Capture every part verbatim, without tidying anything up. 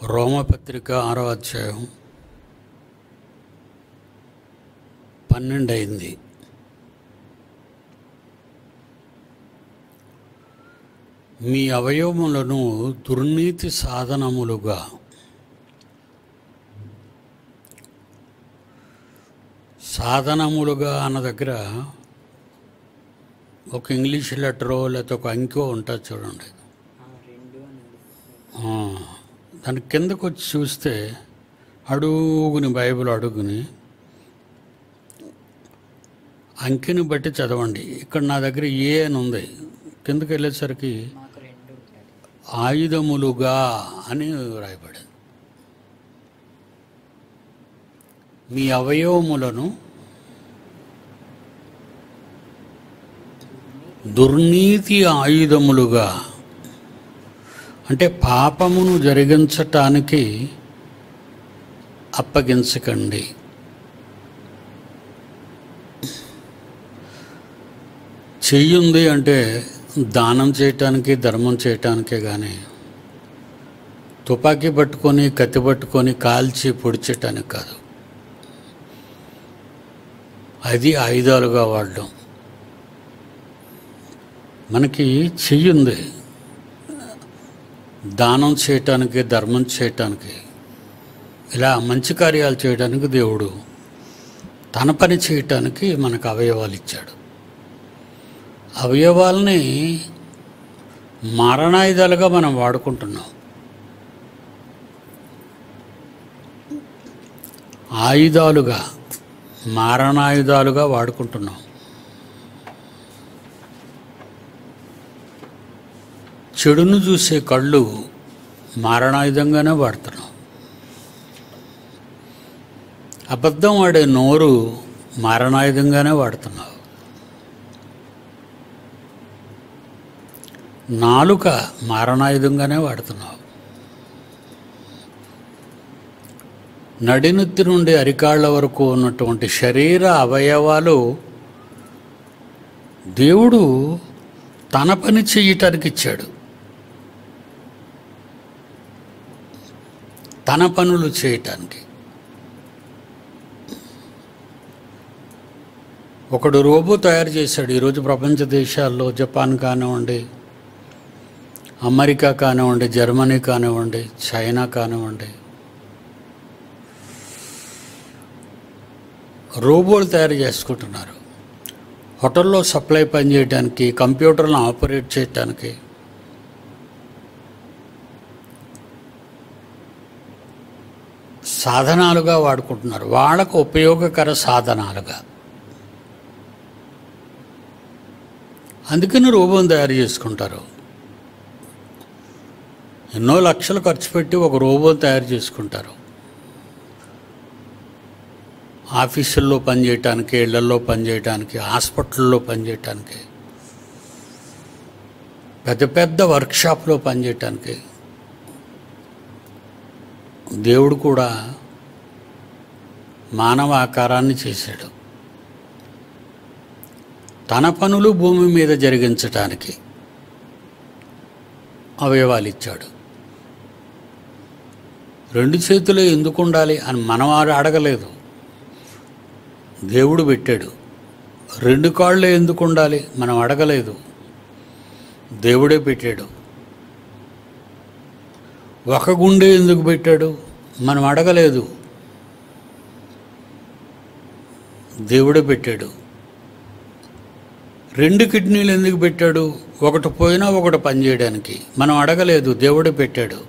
రోమపత్రిక ఆరో అధ్యాయం పన్నెండు అయింది. మీ అవయవములను దుర్నీతి సాధనములుగా సాధనములుగా అన్న దగ్గర ఒక ఇంగ్లీష్ లెటరో లేకపోతే ఒక అంకో ఉంటుంది చూడండి. దాని కిందకు వచ్చి చూస్తే అడుగుని బైబిల్ అడుగుని అంకెని బట్టి చదవండి. ఇక్కడ నా దగ్గర ఏ అని ఉంది, కిందకి వెళ్ళేసరికి ఆయుధములుగా అని రాయబడింది. మీ అవయవములను దుర్నీతి ఆయుధములుగా అంటే పాపమును జరిగించటానికి అప్పగించకండి. చెయ్యుంది అంటే దానం చేయటానికి ధర్మం చేయటానికే కానీ తుపాకీ పట్టుకొని కత్తి పట్టుకొని కాల్చి పొడిచేయటానికి కాదు. అది ఆయుధాలుగా వాడడం. మనకి చెయ్యుంది దానం చేయటానికి ధర్మం చేయటానికి, ఇలా మంచి కార్యాలు చేయడానికి దేవుడు తన పని చేయటానికి మనకు అవయవాలు ఇచ్చాడు. అవయవాల్ని మారణాయుధాలుగా మనం వాడుకుంటున్నాం. ఆయుధాలుగా మారణాయుధాలుగా వాడుకుంటున్నాం. చెడును చూసే కళ్ళు మారణాయుధంగానే వాడుతున్నాం. అబద్ధం ఆడే నోరు మారణాయుధంగానే వాడుతున్నావు. నాలుక మారణాయుధంగానే వాడుతున్నావు. నడినెత్తి నుండి అరికాళ్ళ వరకు ఉన్నటువంటి శరీర అవయవాలు దేవుడు తన పని చేయటానికి ఇచ్చాడు. తన పనులు చేయటానికి. ఒకడు రోబో తయారు చేశాడు. ఈరోజు ప్రపంచ దేశాల్లో జపాన్ కానివ్వండి, అమెరికా కానివ్వండి, జర్మనీ కానివ్వండి, చైనా కానివ్వండి, రోబోలు తయారు చేసుకుంటున్నారు. హోటల్లో సప్లై పనిచేయడానికి, కంప్యూటర్లను ఆపరేట్ చేయటానికి. సాధనాలుగా వాడుకుంటున్నారు, వాళ్ళకు ఉపయోగకర సాధనాలుగా. అందుకని రోబోని తయారు చేసుకుంటారు. ఎన్నో లక్షలు ఖర్చు పెట్టి ఒక రోబోని తయారు చేసుకుంటారు. ఆఫీసుల్లో పనిచేయటానికి, ఇళ్లల్లో పనిచేయటానికి, హాస్పిటల్లో పనిచేయటానికి, పెద్ద పెద్ద వర్క్షాప్లో పనిచేయటానికి. దేవుడు కూడా మానవ ఆకారాన్ని చేశాడు. తన పనులు భూమి మీద జరిగించటానికి అవయవాలు ఇచ్చాడు. రెండు చేతులే ఎందుకు ఉండాలి అని మనం అడగలేదు, దేవుడు పెట్టాడు. రెండు కాళ్ళే ఎందుకు ఉండాలి మనం అడగలేదు, దేవుడే పెట్టాడు. ఒక గుండె ఎందుకు పెట్టాడు మనం అడగలేదు, దేవుడే పెట్టాడు. రెండు కిడ్నీలు ఎందుకు పెట్టాడు, ఒకటి పోయినా ఒకటి పనిచేయడానికి మనం అడగలేదు, దేవుడే పెట్టాడు.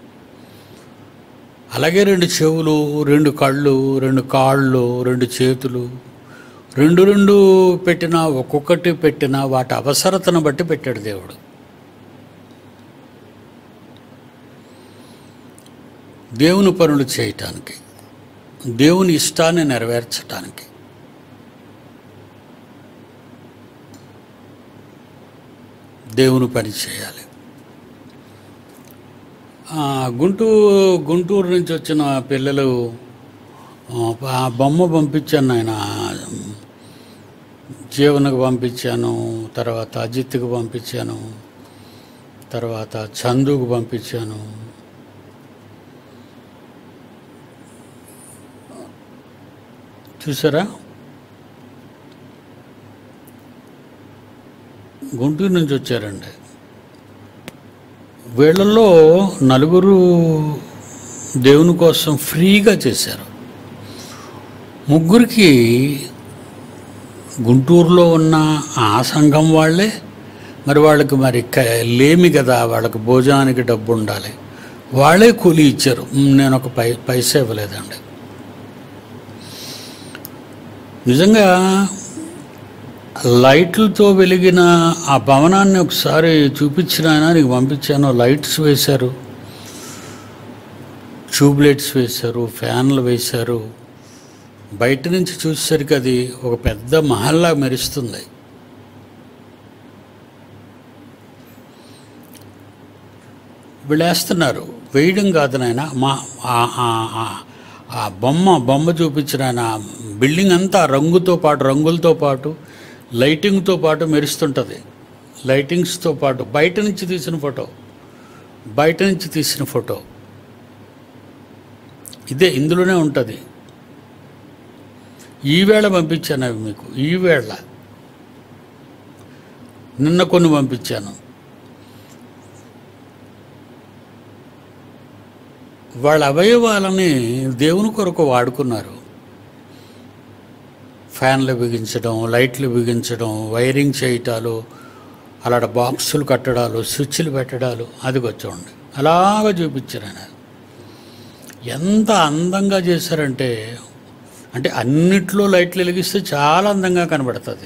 అలాగే రెండు చెవులు, రెండు కళ్ళు, రెండు కాళ్ళు, రెండు చేతులు, రెండు రెండు పెట్టినా, ఒక్కొక్కటి పెట్టినా వాటి అవసరతను బట్టి పెట్టాడు దేవుడు. దేవుని పనులు చేయటానికి, దేవుని ఇష్టాన్ని నెరవేర్చటానికి. దేవుని పని చేయాలి. గుంటూరు గుంటూరు నుంచి వచ్చిన పిల్లలు ఆ బొమ్మ పంపించాను. ఆయన జీవనకు పంపించాను, తర్వాత అజిత్కి పంపించాను, తర్వాత చందుకు పంపించాను. చూసారా? గుంటూరు నుంచి వచ్చారండి. వీళ్ళల్లో నలుగురు దేవుని కోసం ఫ్రీగా చేశారు. ముగ్గురికి గుంటూరులో ఉన్న ఆ సంఘం వాళ్ళే, మరి వాళ్ళకి మరి లేమి కదా, వాళ్ళకి భోజనానికి డబ్బు ఉండాలి, వాళ్ళే కూలి ఇచ్చారు. నేను ఒక పై పైసా ఇవ్వలేదండి. నిజంగా లైట్లతో వెలిగిన ఆ భవనాన్ని ఒకసారి చూపించిన ఆయన నీకు పంపించాను. లైట్స్ వేశారు, ట్యూబ్ లైట్స్ వేశారు, ఫ్యాన్లు వేశారు. బయట నుంచి చూసేసరికి అది ఒక పెద్ద మహల్లా మెరుస్తుంది. వీళ్ళేస్తున్నారు, వేయడం కాదు నాయన. మా ఆ బొమ్మ బొమ్మ చూపించిన ఆయన బిల్డింగ్ అంతా రంగుతో పాటు రంగులతో పాటు లైటింగ్తో పాటు మెరుస్తుంటుంది. లైటింగ్స్తో పాటు బయట నుంచి తీసిన ఫోటో బయట నుంచి తీసిన ఫోటో ఇదే ఇందులోనే ఉంటుంది. ఈవేళ పంపించాను అవి మీకు. ఈవేళ నిన్న కొన్ని పంపించాను. వాళ్ళ అవయవాలని దేవుని కొరకు వాడుకున్నారు. ఫ్యాన్లు బిగించడం, లైట్లు బిగించడం, వైరింగ్ చేయటాలు, అలాంటి బాక్సులు కట్టడాలు, స్విచ్లు పెట్టడాలు, అది వచ్చండి అలాగ చూపించారు ఆయన. ఎంత అందంగా చేశారంటే, అంటే అన్నిట్లో లైట్లు వెలిగిస్తే చాలా అందంగా కనబడుతుంది.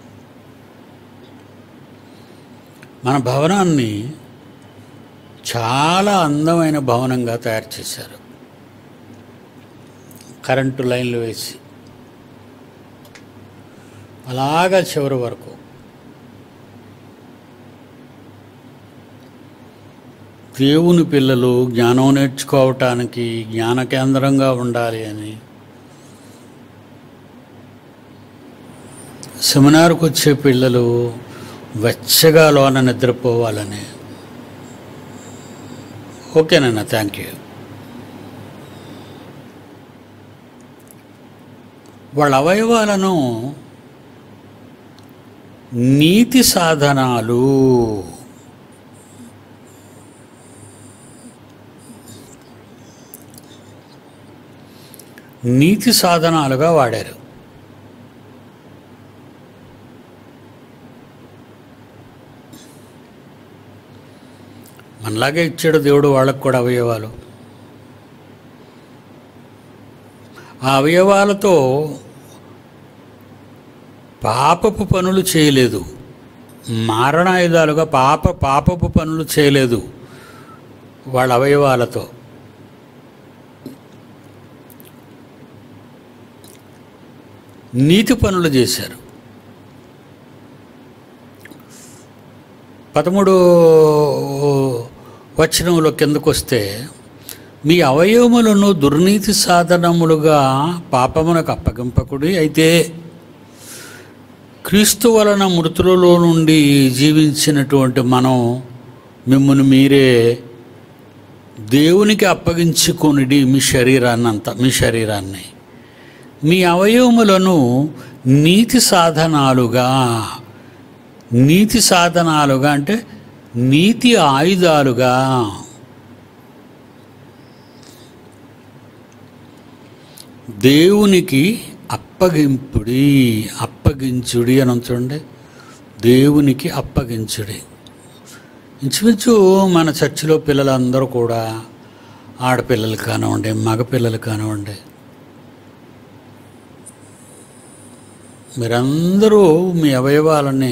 మన భవనాన్ని చాలా అందమైన భవనంగా తయారు చేశారు. కరెంటు లైన్లు వేసి అలాగా చివరి వరకు. దేవుని పిల్లలు జ్ఞానం నేర్చుకోవటానికి జ్ఞాన కేంద్రంగా ఉండాలి అని, సెమినార్కి వచ్చే పిల్లలు వెచ్చగా లోన నిద్రపోవాలని. ఓకేనన్నా, థ్యాంక్ యూ. వాళ్ళ అవయవాలను నీతి సాధనాలు, నీతి సాధనాలుగా వాడారు. మనలాగే ఇచ్చాడు దేవుడు వాళ్ళకు కూడా అవయవాలు. ఆ అవయవాలతో పాపపు పనులు చేయలేదు, మారణాయుధాలుగా పాప పాపపు పనులు చేయలేదు. వాళ్ళ అవయవాలతో నీతి పనులు చేశారు. పదమూడు వచనంలో కిందకు వస్తే, మీ అవయవములను దుర్నీతి సాధనములుగా పాపమునకు అప్పగింపకుడి, అయితే క్రీస్తు వలన మృతులలో నుండి జీవించినటువంటి మనం మిమ్మల్ని మీరే దేవునికి అప్పగించుకొనిడి, మీ శరీరాన్ని అంతా మీ శరీరాన్ని మీ అవయవములను నీతి సాధనాలుగా, నీతి సాధనాలుగా అంటే నీతి ఆయుధాలుగా, దేవునికి అప్పగింపుడి, అప్పగించుడి అని ఉంచండి. దేవునికి అప్పగించుడి. ఇంచుమించు మన చర్చిలో పిల్లలందరూ కూడా, ఆడపిల్లలు కానివ్వండి, మగపిల్లలు కానివ్వండి, మీరందరూ మీ అవయవాలని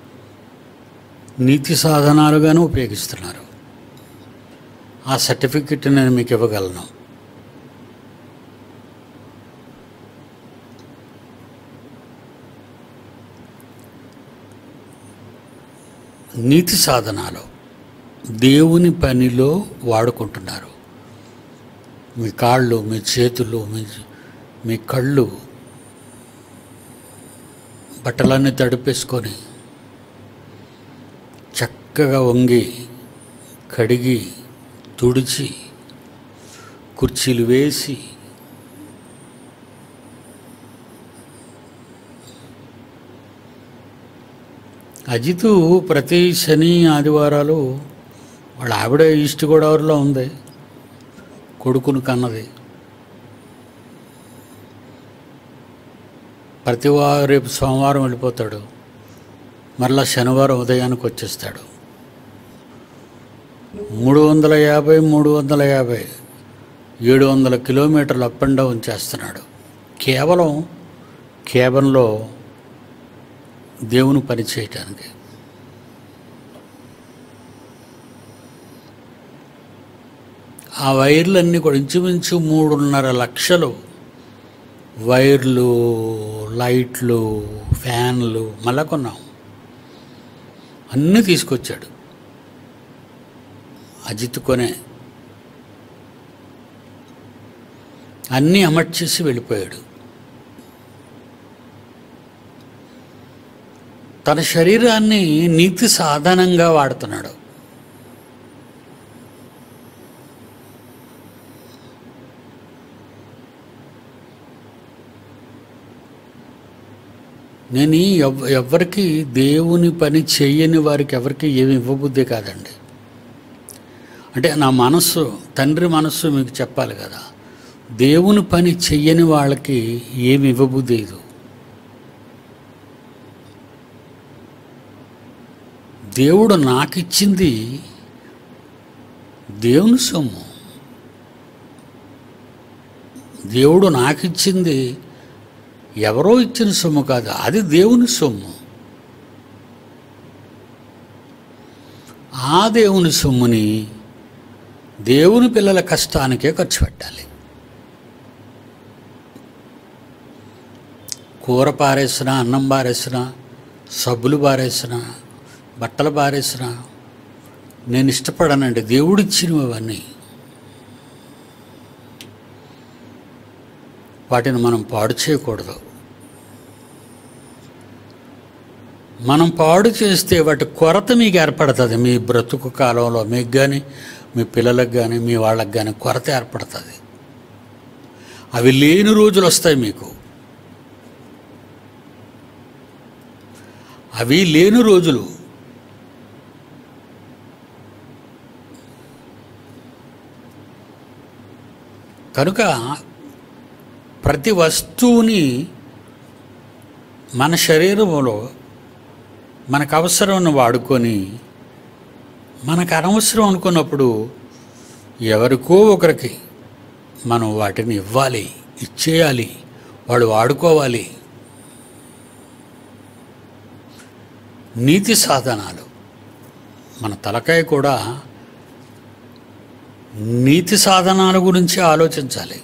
నీతి సాధనాలుగానే ఉపయోగిస్తున్నారు. ఆ సర్టిఫికెట్ నేను మీకు ఇవ్వగలను. నీతి సాధనాలు దేవుని పనిలో వాడుకుంటున్నారు. మీ కాళ్ళు, మీ చేతులు, మీ మీ కళ్ళు బట్టలన్నీ తడిపేసుకొని చక్కగా వంగి కడిగి తుడిచి కుర్చీలు వేసి అజితు ప్రతి శని ఆదివారాలు వాళ్ళ ఆవిడ ఈస్ట్ గోదావరిలో ఉంది, కొడుకును కన్నది. ప్రతి వారం రేపు సోమవారం వెళ్ళిపోతాడు, మరలా శనివారం ఉదయానికి వచ్చేస్తాడు. మూడు వందల యాభై మూడు వందల యాభై ఏడు వందల కిలోమీటర్లు అప్ అండ్ డౌన్ చేస్తున్నాడు కేవలం కేబన్లో దేవుని పని చేయటానికి. ఆ వైర్లన్నీ కూడా ఇంచుమించు మూడున్నర లక్షలు వైర్లు, లైట్లు, ఫ్యాన్లు మళ్ళా కొన్నాం, అన్నీ తీసుకొచ్చాడు అజిత్ కొనే. అన్నీ అమర్చేసి వెళ్ళిపోయాడు. తన శరీరాన్ని నీతి సాధనంగా వాడుతున్నాడు. నేను ఎవ్ ఎవరికి దేవుని పని చెయ్యని వారికి ఎవరికి ఏమి ఇవ్వబుద్ధి కాదండి. అంటే నా మనస్సు, తండ్రి మనస్సు మీకు చెప్పాలి కదా, దేవుని పని చెయ్యని వాళ్ళకి ఏమి ఇవ్వబుద్ధి లేదు. దేవుడు నాకిచ్చింది దేవుని సొమ్ము. దేవుడు నాకిచ్చింది ఎవరో ఇచ్చిన సొమ్ము కాదు, అది దేవుని సొమ్ము. ఆ దేవుని సొమ్ముని దేవుని పిల్లల కష్టానికే ఖర్చు పెట్టాలి. కూర పారేసిన, అన్నం పారేసిన, సబ్బులు పారేసిన, బట్టలు పారేసిన నేను ఇష్టపడనండి. దేవుడిచ్చినవి అవన్నీ, వాటిని మనం పాడు చేయకూడదు. మనం పాడు చేస్తే వాటి కొరత మీకు ఏర్పడుతుంది. మీ బ్రతుకు కాలంలో మీకు కానీ, మీ పిల్లలకు కానీ, మీ వాళ్ళకి కానీ కొరత ఏర్పడుతుంది. అవి లేని రోజులు వస్తాయి మీకు. అవి లేని రోజులు. కనుక ప్రతి వస్తువుని మన శరీరంలో మనకు అవసరం వాడుకొని, మనకు అనవసరం అనుకున్నప్పుడు ఎవరికో ఒకరికి మనం వాటిని ఇవ్వాలి, ఇచ్చేయాలి, వాడు వాడుకోవాలి. నీతి సాధనాలు, మన తలకాయ కూడా నీతి సాధనాల గురించి ఆలోచించాలి.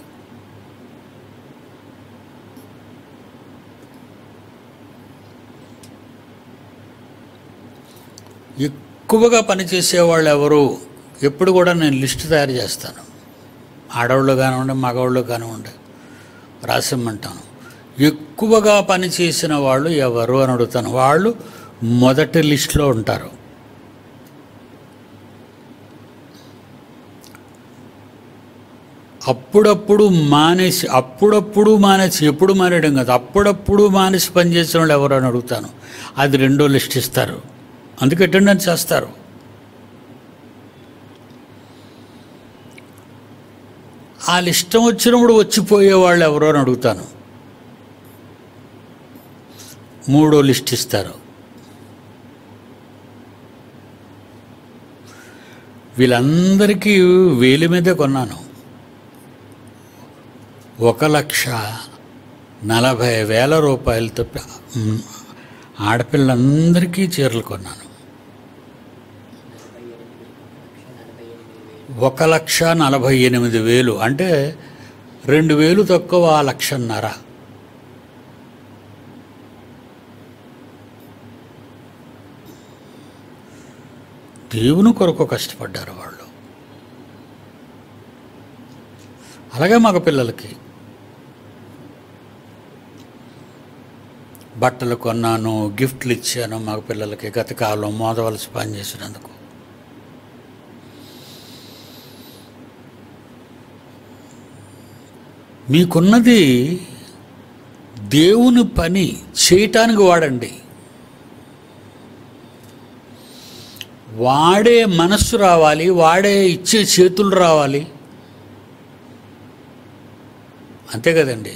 ఎక్కువగా పనిచేసేవాళ్ళు ఎవరు, ఎప్పుడు కూడా నేను లిస్టు తయారు చేస్తాను. ఆడవాళ్ళు కానివ్వండి, మగవాళ్ళు కానివ్వండి, రాసిమ్మంటాను. ఎక్కువగా పనిచేసిన వాళ్ళు ఎవరు అని అడుగుతాను. వాళ్ళు మొదటి లిస్టులో ఉంటారు. అప్పుడప్పుడు మానేసి అప్పుడప్పుడు మానేసి ఎప్పుడు మానేయడం కాదు, అప్పుడప్పుడు మానేసి పనిచేసిన వాళ్ళు ఎవరు అని అడుగుతాను. అది రెండో లిస్ట్ ఇస్తారు, అందుకే అటెండెన్స్ చేస్తారు. ఆ లిస్టం వచ్చినప్పుడు వచ్చిపోయే వాళ్ళు ఎవరో అని అడుగుతాను. మూడో లిస్ట్ ఇస్తారు. వీళ్ళందరికీ వేలి మీదే కొన్నాను. ఒక లక్ష నలభై వేల రూపాయలతో ఆడపిల్లందరికీ చీరలు కొన్నాను. ఒక లక్ష నలభై ఎనిమిది వేలు అంటే రెండు వేలు తక్కువ లక్షన్నర. దేవుని కొరకు కష్టపడ్డారు వాళ్ళు. అలాగే మగ పిల్లలకి బట్టలు కొన్నాను, గిఫ్ట్లు ఇచ్చాను మగ పిల్లలకి గత కాలం మోదవలసి పని చేసినందుకు. మీకున్నది దేవుని పని చేయటానికి వాడండి. వాడే మనస్సు రావాలి, వాడే ఇచ్చే చేతులు రావాలి. అంతే కదండి.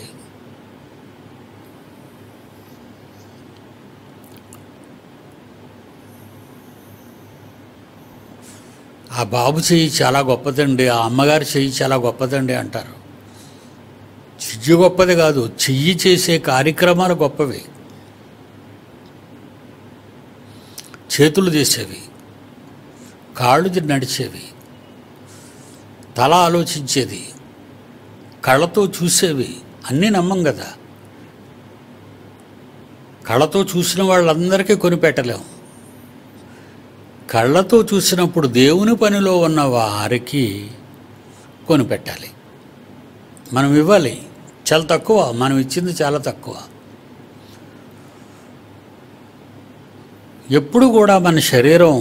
ఆ బాబు చెయ్యి చాలా గొప్పదండి, ఆ అమ్మగారి చెయ్యి చాలా గొప్పదండి అంటారు. చెయ్యి గొప్పది కాదు, చెయ్యి చేసే కార్యక్రమాలు గొప్పవి. చేతులు చేసేవి, కాళ్ళు నడిచేవి, తల ఆలోచించేది, కళ్ళతో చూసేవి అన్నీ నమ్మం కదా. కళ్ళతో చూసిన వాళ్ళందరికీ కొనిపెట్టలేము. కళ్ళతో చూసినప్పుడు దేవుని పనిలో ఉన్న వారికి కొనిపెట్టాలి. మనం ఇవ్వాలి, చాలా తక్కువ, మనం ఇచ్చింది చాలా తక్కువ. ఎప్పుడు కూడా మన శరీరం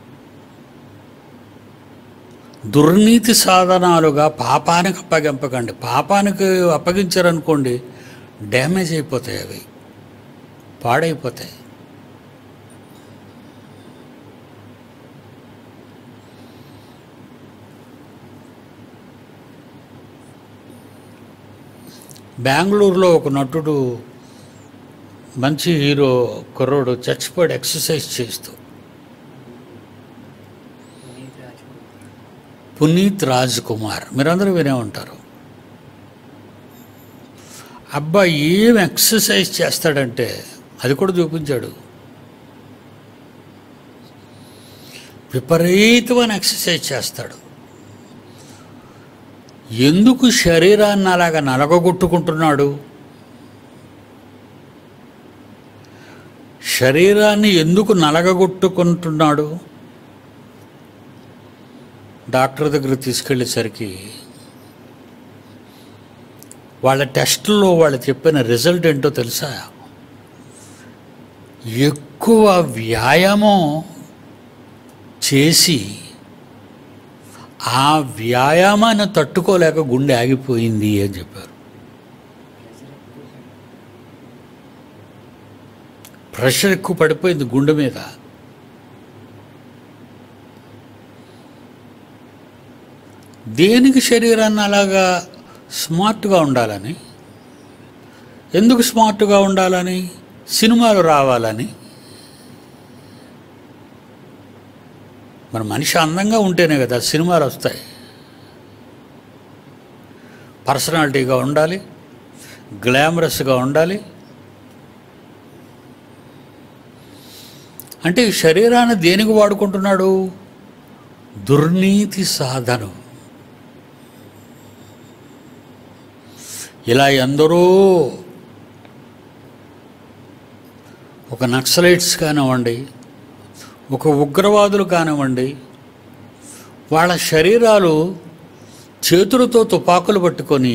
దుర్నీతి సాధనాలుగా పాపానికి అప్పగింపకండి. పాపానికి అప్పగించారనుకోండి, డ్యామేజ్ అయిపోతాయి, అవి పాడైపోతాయి. బెంగళూరులో ఒక నటుడు, మంచి హీరో కుర్రోడు చచ్చిపోయాడు ఎక్సర్సైజ్ చేస్తూ. పునీత్ రాజ్ కుమార్, మీరందరూ వినే ఉంటారు. అబ్బాయి ఏం ఎక్సర్సైజ్ చేస్తాడంటే అది కూడా చూపించాడు. విపరీతమైన ఎక్సర్సైజ్ చేస్తాడు. ఎందుకు శరీరాన్ని అలాగా నలగొట్టుకుంటున్నాడు? శరీరాన్ని ఎందుకు నలగొట్టుకుంటున్నాడు? డాక్టర్ దగ్గర తీసుకెళ్ళేసరికి వాళ్ళ టెస్టుల్లో వాళ్ళు చెప్పిన రిజల్ట్ ఏంటో తెలుసా? ఎక్కువ వ్యాయామం చేసి ఆ వ్యాయామాన్ని తట్టుకోలేక గుండె ఆగిపోయింది అని చెప్పారు. ప్రెషర్ ఎక్కువ పడిపోయింది గుండె మీద. దేనికి శరీరాన్ని అలాగా స్మార్ట్గా ఉండాలని? ఎందుకు స్మార్ట్గా ఉండాలని? సినిమాలు రావాలని. మన మనిషి అందంగా ఉంటేనే కదా సినిమాలు వస్తాయి. పర్సనాలిటీగా ఉండాలి, గ్లామరస్గా ఉండాలి. అంటే ఈ శరీరాన్ని దేనికి వాడుకుంటున్నాడు? దుర్నీతి సాధనం. ఇలా ఎందరో ఒక నక్సలైట్స్ కానివ్వండి, ఒక ఉగ్రవాదులు కానివ్వండి, వాళ్ళ శరీరాలు చేతులతో తుపాకులు పట్టుకొని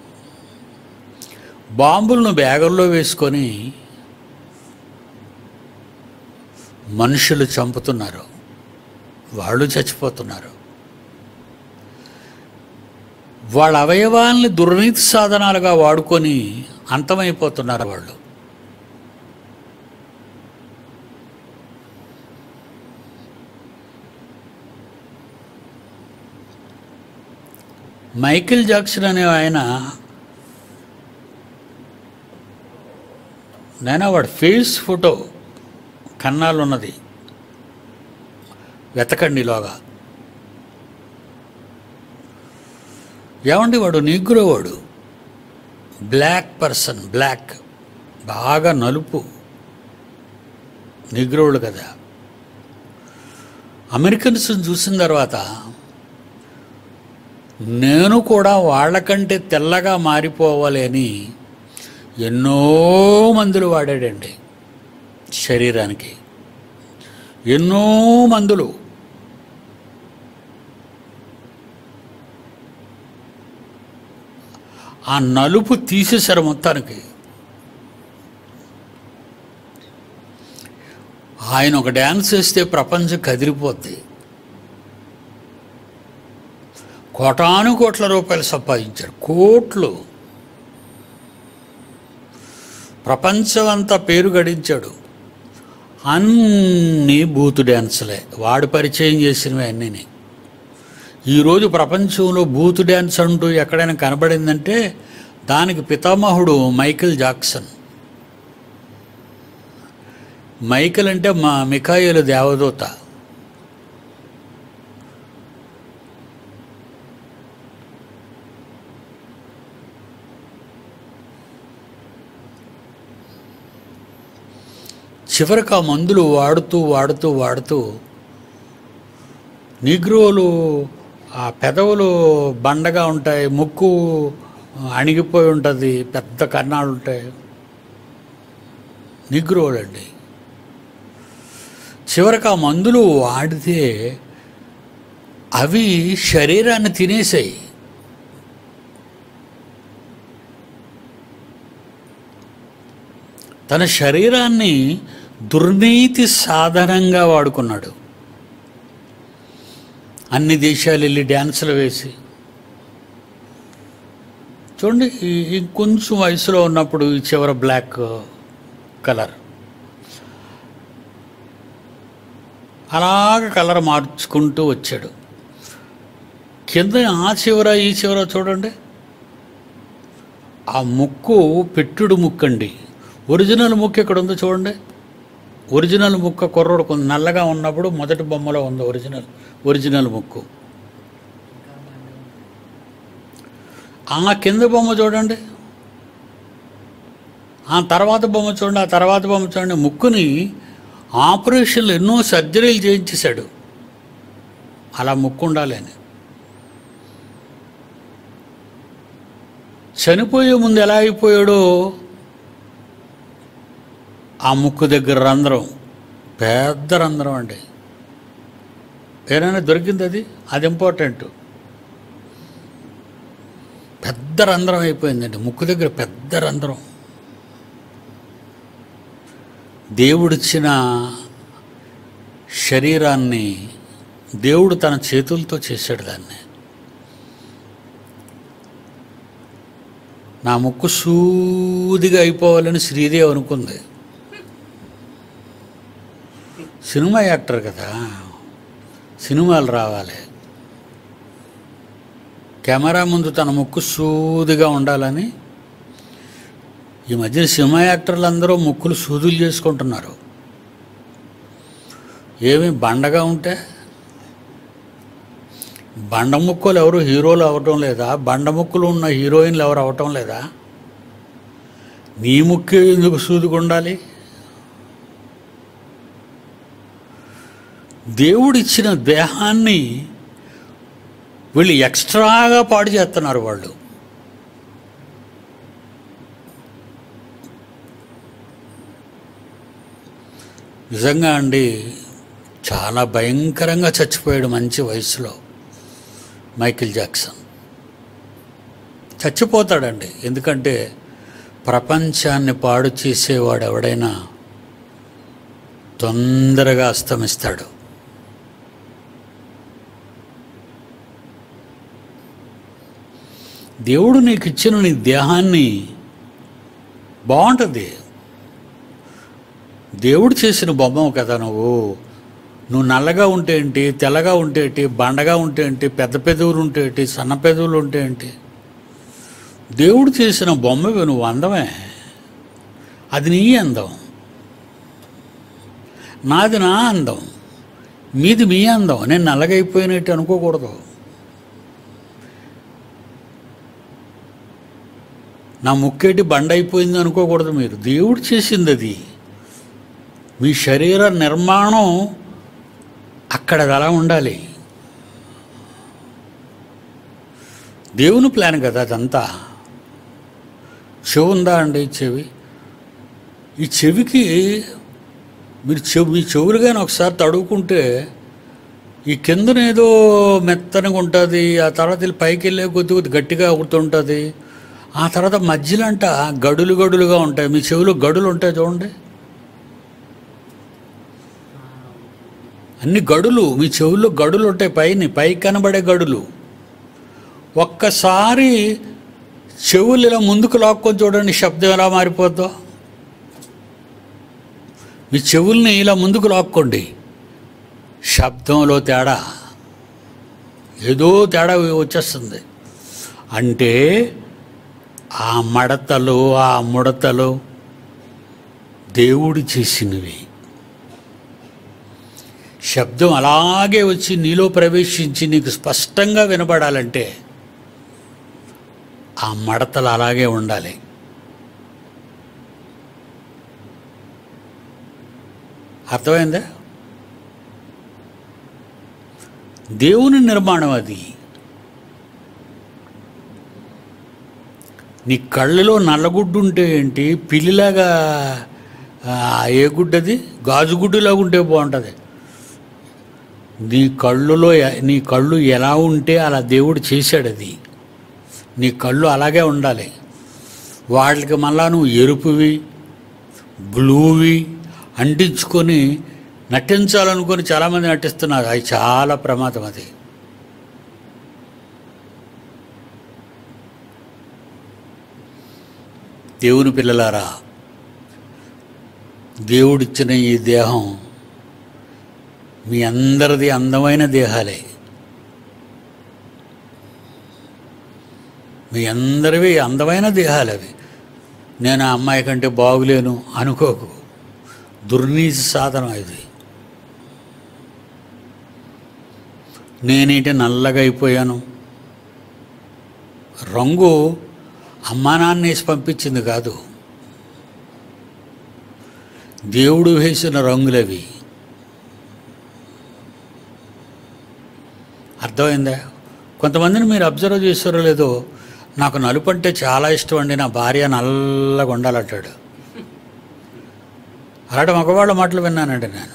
బాంబులను బ్యాగుల్లో వేసుకొని మనుషులు చంపుతున్నారు, వాళ్ళు చచ్చిపోతున్నారు. వాళ్ళ అవయవాల్ని దుర్నీతి సాధనాలుగా వాడుకొని అంతమైపోతున్నారు వాళ్ళు. మైకేల్ జాక్సన్ అనే ఆయన, నేను వాడు ఫేస్ ఫోటో కన్నాలు ఉన్నది, వెతకండిలోగా. ఏమండి వాడు నీగ్రో, వాడు బ్లాక్ పర్సన్, బ్లాక్ బాగా నలుపు నీగ్రోళ్ళు కదా. అమెరికన్స్ని చూసిన తర్వాత నేను కూడా వాళ్ళకంటే తెల్లగా మారిపోవాలి అని ఎన్నో మందులు వాడాడండి శరీరానికి, ఎన్నో మందులు. ఆ నలుపు తీసేశారు మొత్తానికి. ఆయన ఒక డ్యాన్స్ వేస్తే ప్రపంచం కదిలిపోద్ది. కోటాను కోట్ల రూపాయలు సంపాదించాడు, కోట్లు. ప్రపంచం అంతా పేరు గడించాడు. అన్నీ బూతు డ్యాన్సులే, వాడు పరిచయం చేసినవి అన్నీ. ఈరోజు ప్రపంచంలో బూతు డ్యాన్స్ అంటూ ఎక్కడైనా కనబడిందంటే దానికి పితామహుడు మైకేల్ జాక్సన్. మైకేల్ అంటే మా మిఖాయేలు దేవదూత. చివరికి ఆ మందులు వాడుతూ వాడుతూ వాడుతూ నీగ్రోలు ఆ పెదవులు బండగా ఉంటాయి, ముక్కు అణిగిపోయి ఉంటుంది, పెద్ద కన్నాలు ఉంటాయి. నీగ్రోలు అండి. చివరికి ఆ మందులు వాడితే అవి శరీరాన్ని తినేసాయి. తన శరీరాన్ని దుర్నీతి సాధనంగా వాడుకున్నాడు. అన్ని దేశాలు వెళ్ళి డ్యాన్సులు వేసి చూడండి. ఇంకొంచెం వయసులో ఉన్నప్పుడు ఈ చివర బ్లాక్ కలర్ అలాగ కలర్ మార్చుకుంటూ వచ్చాడు. కింద ఆ చివర ఈ చివర చూడండి, ఆ ముక్కు పెట్టుడు ముక్కు అండి. ఒరిజినల్ ముక్కు ఎక్కడ ఉందో చూడండి. ఒరిజినల్ ముక్క కుర్రోడు కొంచెం నల్లగా ఉన్నప్పుడు మొదటి బొమ్మలో ఉంది ఒరిజినల్ ఒరిజినల్ ముక్కు. ఆ కింద బొమ్మ చూడండి, ఆ తర్వాత బొమ్మ చూడండి, ఆ తర్వాత బొమ్మ చూడండి. ముక్కుని ఆపరేషన్లు ఎన్నో సర్జరీలు చేయించేశాడు అలా ముక్కు ఉండాలి అని. చనిపోయే ముందు ఎలా అయిపోయాడో ఆ ముక్కు దగ్గర రంధ్రం, పెద్ద రంధ్రం అండి. ఏదైనా దొరికింది అది అది ఇంపార్టెంట్. పెద్ద రంధ్రం అయిపోయిందండి ముక్కు దగ్గర, పెద్ద రంధ్రం. దేవుడిచ్చిన శరీరాన్ని దేవుడు తన చేతులతో చేశాడు దాన్ని. నా ముక్కు సూదిగా అయిపోవాలని శ్రీదేవి అనుకుంది. సినిమా యాక్టర్ కదా, సినిమాలు రావాలి, కెమెరా ముందు తన ముక్కు సూదిగా ఉండాలని ఈ మధ్య సినిమా యాక్టర్లు అందరూ ముక్కులు సూదులు చేసుకుంటున్నారు. ఏమి బండగా ఉంటే బండ ముక్కులు ఎవరు హీరోలు అవ్వటం లేదా? బండ ముక్కులు ఉన్న హీరోయిన్లు ఎవరు అవ్వటం లేదా? నీ ముక్కు ఎందుకు సూదిగా ఉండాలి? దేవుడిచ్చిన దేహాన్ని వీళ్ళు ఎక్స్ట్రాగా పాడు చేస్తున్నారు వాళ్ళు. నిజంగా అండి చాలా భయంకరంగా చచ్చిపోయాడు మంచి వయసులో మైకేల్ జాక్సన్. చచ్చిపోతాడండి, ఎందుకంటే ప్రపంచాన్ని పాడు చేసేవాడు ఎవడైనా తొందరగా అస్తమిస్తాడు. దేవుడు నీకు ఇచ్చిన నీ దేహాన్ని బాగుంటుంది. దేవుడు చేసిన బొమ్మ కదా నువ్వు. నువ్వు నల్లగా ఉంటే ఏంటి, తెల్లగా ఉంటే ఏంటి, బండగా ఉంటే ఏంటి, పెద్ద పెదవులు ఉంటే ఏంటి, సన్న పెదవులు ఉంటే ఏంటి, దేవుడు చేసిన బొమ్మవి నువ్వు. అందమే, అది నీ అందం, నాది నా అందం, మీది మీ అందం. నేను నల్లగైపోయినట్టు అనుకోకూడదు. నా ముక్కేటి బండ అయిపోయింది అనుకోకూడదు మీరు. దేవుడు చేసింది అది. మీ శరీర నిర్మాణం అక్కడ అలా ఉండాలి. దేవుని ప్లాన్ కదా అదంతా. చెవి ఉందా అండి? చెవి, ఈ చెవికి మీరు చెవి మీ చెవులు కానీ ఒకసారి తడువుకుంటే ఈ కిందనేదో మెత్తనగా ఉంటుంది, ఆ తర్వాత వెళ్ళి పైకి వెళ్ళే కొద్ది కొద్ది గట్టిగా అవుతుంటుంది, ఆ తర్వాత మధ్యలో అంట గడులు గడులుగా ఉంటాయి. మీ చెవిలో గడులు ఉంటాయి చూడండి, అన్ని గడులు మీ చెవుల్లో గడులు ఉంటాయి. పైన పైకి కనబడే గడులు. ఒక్కసారి చెవులు ఇలా ముందుకు లాక్కొని చూడండి, శబ్దం ఎలా మారిపోద్దో. మీ చెవుల్ని ఇలా ముందుకు లాక్కోండి. శబ్దంలో తేడా, ఏదో తేడా వచ్చేస్తుంది. అంటే ఆ మడతలు, ఆ ముడతలు దేవుడు చేసినవి. శబ్దం అలాగే వచ్చి నీలో ప్రవేశించి నీకు స్పష్టంగా వినపడాలంటే ఆ మడతలు అలాగే ఉండాలి. అర్థమైందా? దేవుని నిర్మాణం అది. నీ కళ్ళలో నల్లగుడ్డు ఉంటే ఏంటి, పిల్లిలాగా ఏ గుడ్డది, గాజుగుడ్డులాగా ఉంటే బాగుంటుంది. నీ కళ్ళులో నీ కళ్ళు ఎలా ఉంటే అలా దేవుడు చేశాడు. అది నీ కళ్ళు అలాగే ఉండాలి. వాటికి మళ్ళా నువ్వు ఎరుపువి, బ్లూవి అంటించుకొని నటించాలనుకొని చాలామంది నటిస్తున్నారు. అది చాలా ప్రమాదం. అది దేవుని పిల్లలారా, దేవుడిచ్చిన ఈ దేహం మీ అందరిది అందమైన దేహాలే. మీ అందరివి అందమైన దేహాలు అవి. నేను ఆ అమ్మాయి కంటే బాగులేను అనుకోకు. దుర్నీతి సాధనం ఇది. నేనేంటి నల్లగా అయిపోయాను. రంగు అమ్మా నాన్న వేసి పంపించింది కాదు, దేవుడు వేసిన రంగులవి. అర్థమైందా? కొంతమందిని మీరు అబ్జర్వ్ చేస్తారో లేదో, నాకు నలుపు అంటే చాలా ఇష్టం అండి, నా భార్య నల్లగా ఉండాలంటాడు. అలాంటి మగవాళ్ళ మాటలు విన్నానండి నేను.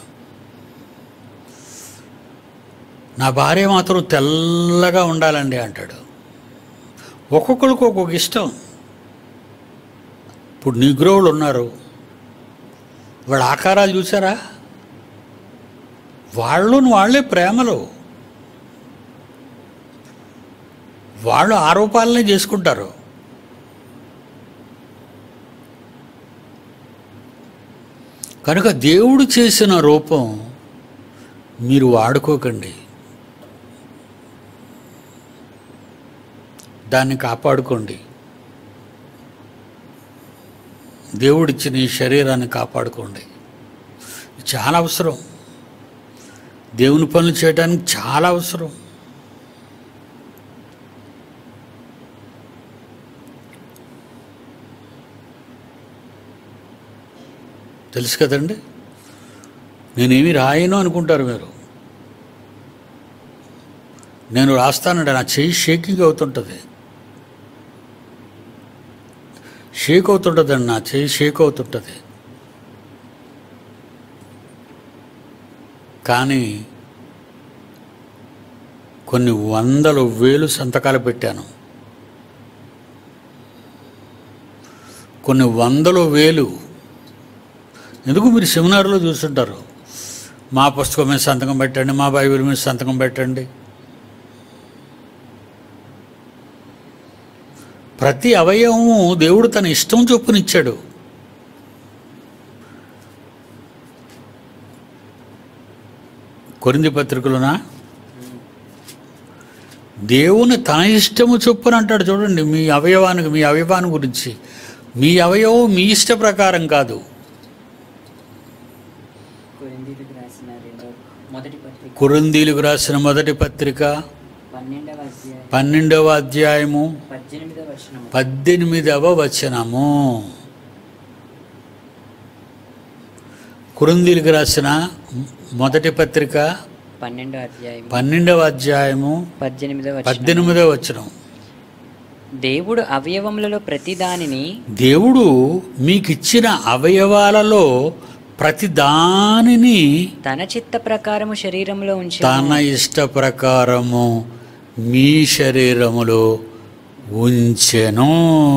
నా భార్య మాత్రం తెల్లగా ఉండాలండి అంటాడు. ఒక్కొక్కరికి ఒక్కొక్క ఇష్టం. ఇప్పుడు నీగ్రోవులు ఉన్నారు, వాళ్ళ ఆకారాలు చూసారా? వాళ్ళు వాళ్ళే ప్రేమలు, వాళ్ళు ఆరోపాలనే చేసుకుంటారు. కనుక దేవుడు చేసిన రూపం మీరు వాడుకోకండి, దాన్ని కాపాడుకోండి. దేవుడిచ్చిన ఈ శరీరాన్ని కాపాడుకోండి. చాలా అవసరం. దేవుని పనులు చేయడానికి చాలా అవసరం. తెలుసు కదండి. నేనేమి రాయను అనుకుంటారు మీరు. నేను రాస్తానండి, నా చెయ్యి షేకింగ్ అవుతుంటుంది. షేక్ అవుతుంటుందండి, నా చెయ్యి షేక్ అవుతుంటుంది. కానీ కొన్ని వందలు వేలు సంతకాలు పెట్టాను. కొన్ని వందలు వేలు. ఎందుకు మీరు సెమినార్లో చూస్తుంటారు, మా పుస్తకం మీద సంతకం పెట్టండి, మా బైబిల్ మీద సంతకం పెట్టండి. ప్రతి అవయవము దేవుడు తన ఇష్టం చొప్పునిచ్చాడు. కొరింథీ పత్రికలోనా దేవుని తన ఇష్టము చొప్పున అంటాడు. చూడండి, మీ అవయవానికి మీ అవయవాన్ని గురించి, మీ అవయవం మీ ఇష్ట ప్రకారం కాదు. కొరింథీలకు రాసిన మొదటి పత్రిక పన్నెండవ అధ్యాయము పద్దెనిమిదవ వచనము. కొరింథీలకు రాసిన మొదటి పత్రిక పన్నెండవ అధ్యాయము పద్దెనిమిదవ వచనం. దేవుడు అవయవములలో ప్రతి దానిని దేవుడు మీకిచ్చిన అవయవాలలో ప్రతి దానిని తన చిత్త ప్రకారము శరీరములో ఉంచి తన ఇష్ట ప్రకారము మీ శరీరములో ఉంచెను.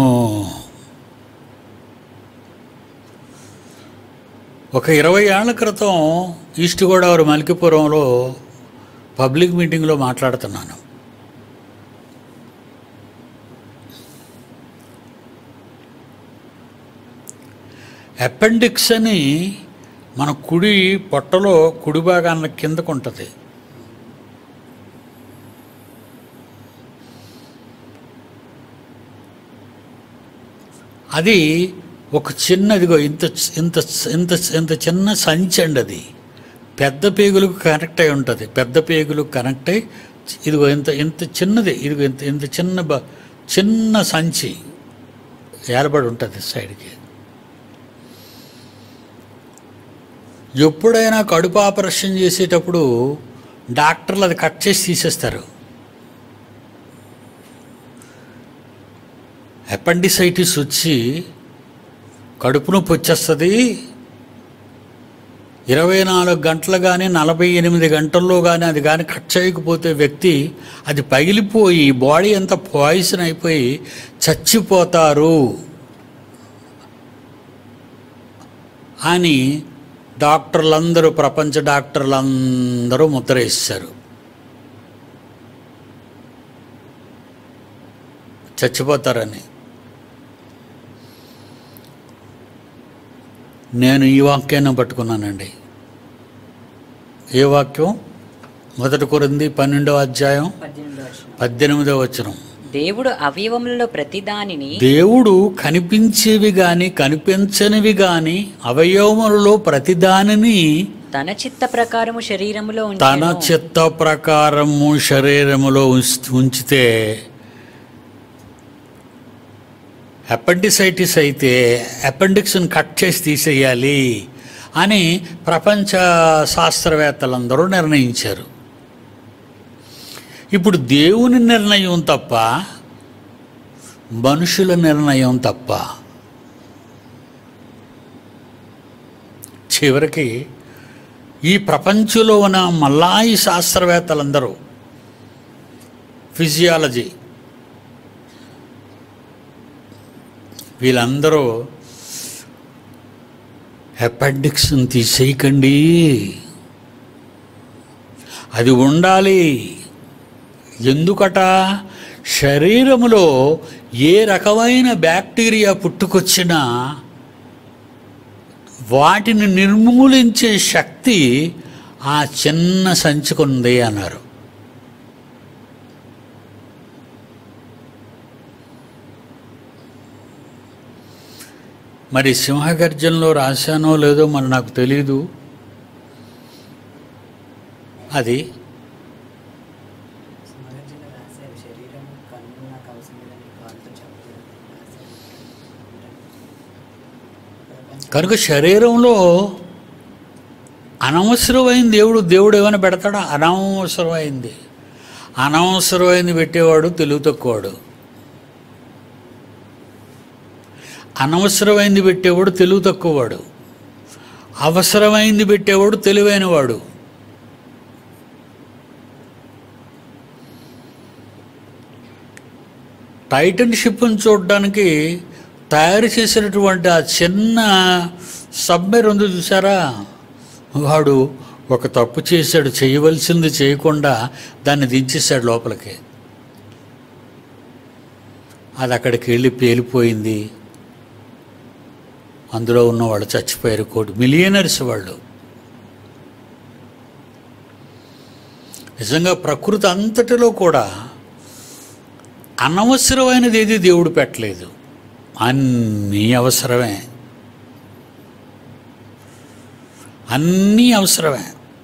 ఒక ఇరవై ఏళ్ల క్రితం ఈస్ట్ గోదావరి మల్కిపురంలో పబ్లిక్ మీటింగ్లో మాట్లాడుతున్నాను. అపెండిక్స్ అని మన కుడి పొట్టలో కుడి భాగాన కిందకు ఉంటుంది. అది ఒక చిన్నదిగో ఇంత ఇంత ఇంత ఇంత చిన్న సంచి అండి. అది పెద్ద పేగులకు కనెక్ట్ అయి ఉంటుంది. పెద్ద పేగులకు కనెక్ట్ అయ్యి ఇదిగో ఇంత ఇంత చిన్నది, ఇదిగో ఇంత ఇంత చిన్న బ చిన్న సంచి ఏర్పడి ఉంటుంది సైడ్కి. ఎప్పుడైనా కడుపు ఆపరేషన్ చేసేటప్పుడు డాక్టర్లు అది కట్ చేసి తీసేస్తారు. అపెండిసైటిస్ వచ్చి కడుపు నొప్పి వచ్చేస్తుంది. ఇరవై నాలుగు గంటలు కానీ నలభై ఎనిమిది గంటల్లో కానీ అది కానీ కట్ చేయకపోతే వ్యక్తి అది పగిలిపోయి బాడీ అంతా పాయిజన్ అయిపోయి చచ్చిపోతారు అని డాక్టర్లందరూ, ప్రపంచ డాక్టర్లందరూ ముద్ర వేశారు. చచ్చిపోతారని. నేను ఈ వాక్యాన్ని పట్టుకున్నానండి. ఏ వాక్యం? మొదటి కొరింథీ పన్నెండవ అధ్యాయం పద్దెనిమిదవ వచనం. దేవుడు అవయవములలో ప్రతిదానిని దేవుడు కనిపించేవి గాని కనిపించనివి గాని అవయవములలో ప్రతిదానిని తన చిత్త ప్రకారము శరీరములో తన ఉంచెను. చిత్త ప్రకారము శరీరములో ఉంచ- ఉంచితే అపెండిసైటిస్ అయితే అపెండిక్స్ని కట్ చేసి తీసేయాలి అని ప్రపంచ శాస్త్రవేత్తలందరూ నిర్ణయించారు. ఇప్పుడు దేవుని నిర్ణయం తప్ప, మనుషుల నిర్ణయం తప్ప. చివరికి ఈ ప్రపంచంలో ఉన్న మళ్ళా ఈ శాస్త్రవేత్తలందరూ ఫిజియాలజీ వీళ్ళందరూ అపెండిక్స్ని తీసేయకండి, అది ఉండాలి. ఎందుకట? శరీరములో ఏ రకమైన బ్యాక్టీరియా పుట్టుకొచ్చినా వాటిని నిర్మూలించే శక్తి ఆ చిన్న సంచికుంది అన్నారు. మరి సింహగర్జనలో రాశానో లేదో మరి నాకు తెలీదు. అది కనుక శరీరంలో అనవసరమైంది దేవుడు దేవుడు ఏమైనా పెడతాడా? అనవసరమైంది అనవసరమైంది పెట్టేవాడు తెలివి తక్కువవాడు. అనవసరమైంది పెట్టేవాడు తెలివి తక్కువవాడు. అవసరమైంది పెట్టేవాడు తెలివైనవాడు. టైటన్ షిప్ని చూడడానికి తయారు చేసినటువంటి ఆ చిన్న సబ్మెర్ ఉంది చూసారా, వాడు ఒక తప్పు చేశాడు, చేయవలసింది చేయకుండా దాన్ని దించేశాడు లోపలికి. అది అక్కడికి వెళ్ళి పేలిపోయింది. అందులో ఉన్న వాళ్ళు చచ్చిపోయారు. కోటి మిలియనర్స్ వాళ్ళు. నిజంగా ప్రకృతి అంతటిలో కూడా అనవసరమైనది ఏది దేవుడు పెట్టలేదు, అన్నీ అవసరమే, అన్నీ అవసరమే.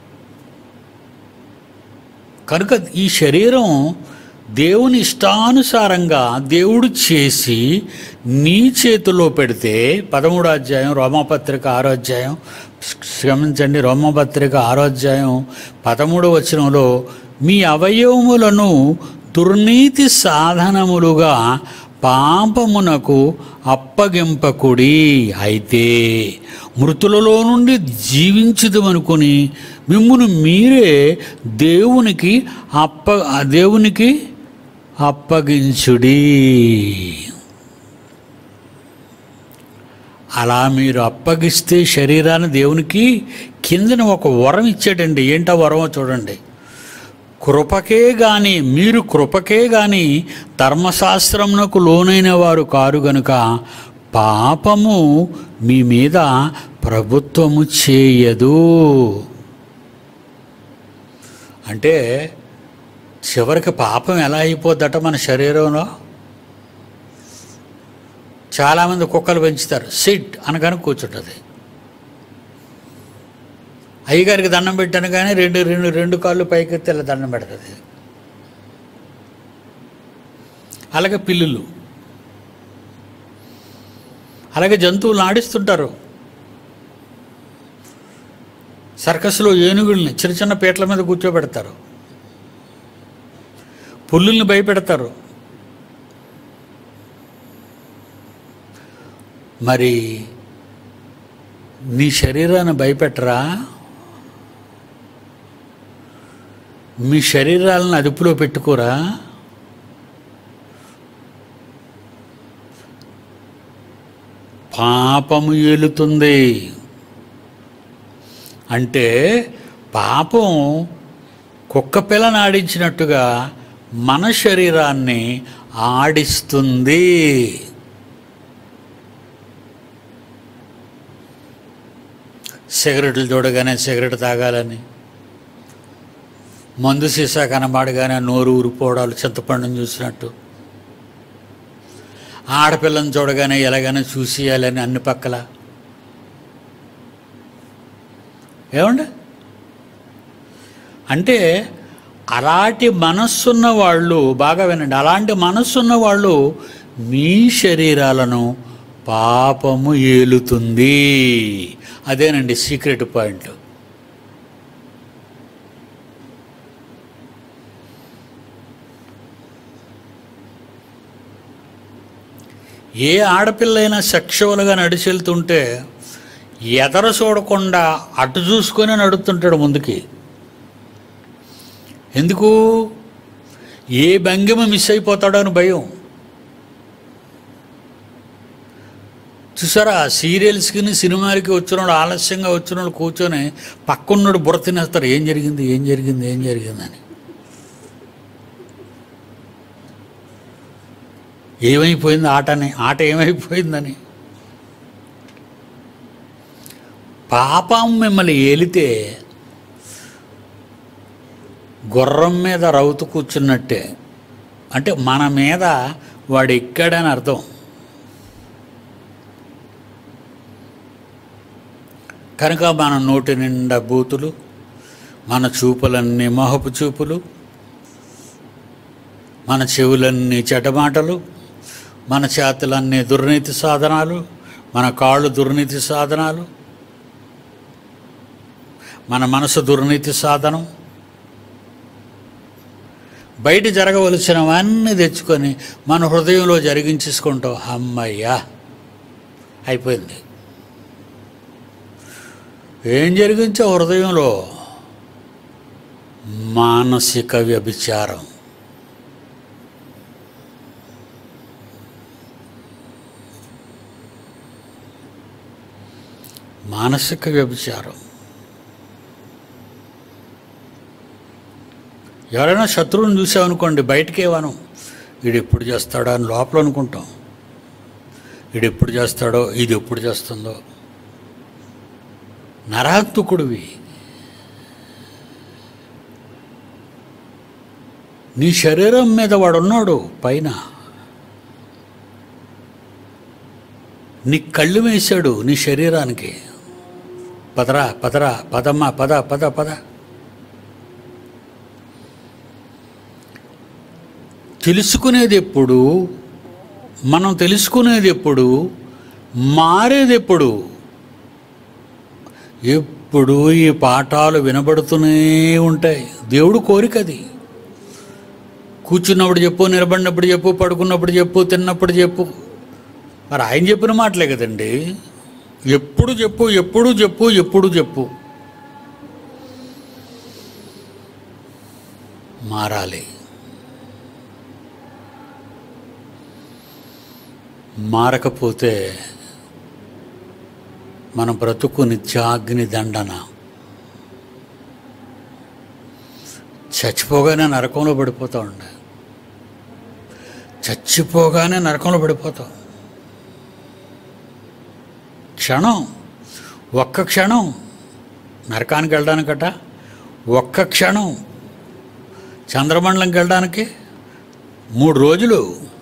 కనుక ఈ శరీరం దేవుని ఇష్టానుసారంగా దేవుడు చేసి నీ చేతిలో పెడితే, పదమూడో అధ్యాయం రోమాపత్రిక ఆరో అధ్యాయం క్షమించండి రోమాపత్రిక ఆరో అధ్యాయం పదమూడవ వచనంలో, మీ అవయవములను దుర్నీతి సాధనములుగా పాపమునకు అప్పగింపకుడి, అయితే మృతులలో నుండి జీవించుదమనుకొని మిమ్మును మీరే దేవునికి అప్ప దేవునికి అప్పగించుడి. అలా మీరు అప్పగిస్తే శరీరాన్ని దేవునికి కిందన ఒక వరం ఇచ్చాడండి. ఏంటో వరమో చూడండి. కృపకే గాని మీరు కృపకే గాని ధర్మశాస్త్రమునకు లోనైన వారు కారు గనుక పాపము మీ మీద ప్రభుత్వము చేయదు. అంటే చివరికి పాపం ఎలా అయిపోద్దట మన శరీరంలో? చాలామంది కుక్కలు పెంచుతారు, సిట్ అనగానే కూర్చుంటుంది. అయ్యగారికి దండం పెట్టాను కానీ రెండు రెండు రెండు కాళ్ళు పైకెత్తి ఇలా దండం పెడుతుంది. అలాగే పిల్లులు, అలాగే జంతువులను ఆడిస్తుంటారు. సర్కస్లో ఏనుగుల్ని చిన్న చిన్న పీటల మీద కూర్చోబెడతారు, పుల్లుల్ని భయపెడతారు. మరి నీ శరీరాన్ని భయపెట్టరా? మీ శరీరాలను అదుపులో పెట్టుకోరా? పాపము ఏలుతుంది. అంటే పాపం కుక్క పిల్లని ఆడించినట్టుగా మన శరీరాన్ని ఆడిస్తుంది. సిగరెట్లు చూడగానే సిగరెట్ తాగాలని, మందు సీసా కనబడగానే నోరు ఊరిపోవడాలు చింతపండుని చూసినట్టు, ఆడపిల్లని చూడగానే ఎలాగైనా చూసేయాలని అన్ని పక్కల. ఏమండి? అంటే అలాంటి మనస్సున్న వాళ్ళు, బాగా వినండి, అలాంటి మనస్సున్న వాళ్ళు మీ శరీరాలను పాపము ఏలుతుంది. అదేనండి సీక్రెట్ పాయింట్. ఏ ఆడపిల్లైనా సెక్షువల్గా నడిచెళ్తుంటే ఎదర చూడకుండా అటు చూసుకొని నడుస్తుంటాడు ముందుకి. ఎందుకు? ఏ భంగిమ మిస్ అయిపోతాడో అని భయం. చూసారా, సీరియల్స్కి సినిమాలకి వచ్చినోడు, ఆలస్యంగా వచ్చినోడు కూర్చొని పక్కన్నోడు బుర్ర తినేస్తారు, ఏం జరిగింది ఏం జరిగింది ఏం జరిగిందని. ఏమైపోయింది ఆటని, ఆట ఏమైపోయిందని. పాపం మిమ్మల్ని ఏలితే గుర్రం మీద రౌతు కూర్చున్నట్టే. అంటే మన మీద వాడు ఎక్కాడని అర్థం. కనుక మన నోటి నిండా బూతులు, మన చూపులన్నీ మోహపు చూపులు, మన చెవులన్నీ చెడ్డమాటలు, మన చేతులన్నీ దుర్నీతి సాధనాలు, మన కాళ్ళు దుర్నీతి సాధనాలు, మన మనసు దుర్నీతి సాధనం. బయట జరగవలసినవన్నీ తెచ్చుకొని మన హృదయంలో జరిగించేసుకుంటాం. అమ్మయ్యా అయిపోయింది. ఏం జరిగించావు హృదయంలో? మానసిక వ్యభిచారం. మానసిక వ్యభిచారం. ఎవరైనా శత్రువుని చూసామనుకోండి, బయటకేవాను వీడు ఎప్పుడు చేస్తాడో అని లోపల అనుకుంటాం. వీడు ఎప్పుడు చేస్తాడో, ఇది ఎప్పుడు చేస్తుందో. నరాంతకుడివి. నీ శరీరం మీద వాడున్నాడు పైన. నీ కళ్ళు వేశాడు నీ శరీరానికి. పదరా పదరా పదమ్మా పద పద పద. తెలుసుకునేది ఎప్పుడు? మనం తెలుసుకునేది ఎప్పుడు? మారేది ఎప్పుడు? ఎప్పుడు ఈ పాఠాలు వినబడుతూనే ఉంటాయి. దేవుడు కోరిక అది. కూర్చున్నప్పుడు చెప్పు, నిలబడినప్పుడు చెప్పు, పడుకున్నప్పుడు చెప్పు, తిన్నప్పుడు చెప్పు. మరి ఆయన చెప్పిన మాటలే కదండి. ఎప్పుడు చెప్పు, ఎప్పుడు చెప్పు, ఎప్పుడు చెప్పు. మారాలి. మారకపోతే మన బ్రతుకు నిత్యాగ్ని దండన. చచ్చిపోగానే నరకంలో పడిపోతూ ఉండే. చచ్చిపోగానే నరకంలో పడిపోతాం. క్షణం ఒక్క క్షణం నరకానికి వెళ్ళడానికట, ఒక్క క్షణం చంద్రమండలంకి వెళ్ళడానికి మూడు రోజులు,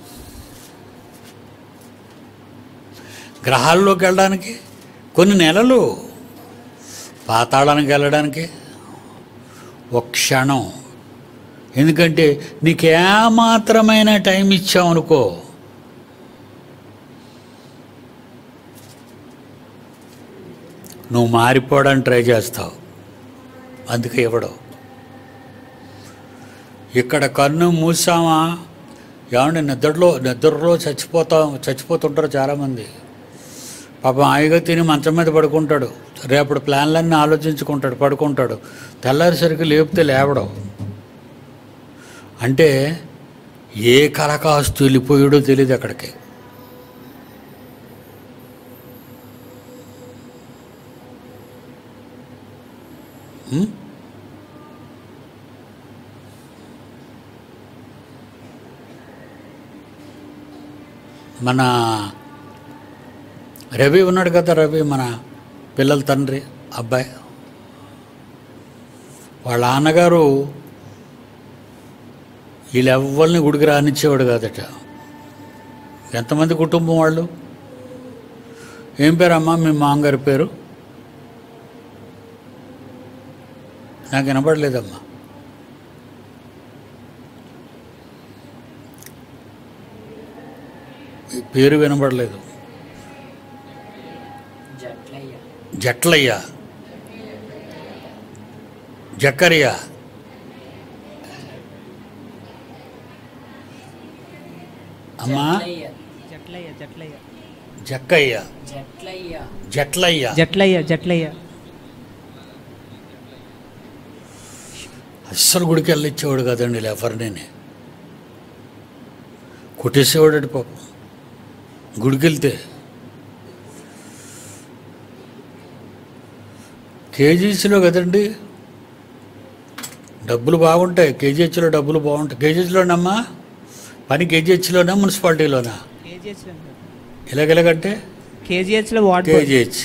గ్రహాల్లోకి వెళ్ళడానికి కొన్ని నెలలు, పాతాళానికి వెళ్ళడానికి ఒక క్షణం. ఎందుకంటే నీకేమాత్రమైన టైం ఇచ్చావనుకో, నువ్వు మారిపోవడానికి ట్రై చేస్తావు, అందుకే ఇవ్వడం. ఇక్కడ కన్ను మూసామా, ఏమంటే నిద్రలో నిద్రలో చచ్చిపోతాం చచ్చిపోతుంటారు చాలామంది. పాపం హాయిగా తిని మంచం మీద పడుకుంటాడు, రేపటి ప్లాన్లన్నీ ఆలోచించుకుంటాడు, పడుకుంటాడు. తెల్లారిసరికి లేపితే లేవడం. అంటే ఏ కలకాస్తు వెళ్ళిపోయాడో తెలియదు అక్కడికి. మన రవి ఉన్నాడు కదా, రవి మన పిల్లల తండ్రి అబ్బాయి, వాళ్ళ నాన్నగారు వీళ్ళెవ్వరిని గుడికి రానిచ్చేవాడు కాదట. ఎంతమంది కుటుంబం వాళ్ళు? ఏం పేరమ్మా మీ మామగారి పేరు? నాకు వినపడలేదమ్మా. పేరు వినపడలేదు. జట్లయ్య, జక్కయ్య, అమ్మా జక్కయ్య, జట్లయ్య, జట్లయ్య జట్లయ్య అస్సలు గుడికి వెళ్ళిచ్చేవాడు కదండి, ఎవరిని కొట్టేసేవాడు పాపం. గుడికి వెళ్తే కేజీహెచ్లో కదండి డబ్బులు బాగుంటాయి, కేజీహెచ్లో డబ్బులు బాగుంటాయి. కేజీహెచ్లోనమ్మా పని, కేజీహెచ్లోనా మున్సిపాలిటీలోనా? ఇలాగెలాగంటే కేజీహెచ్లో వార్డ్ కేజీహెచ్.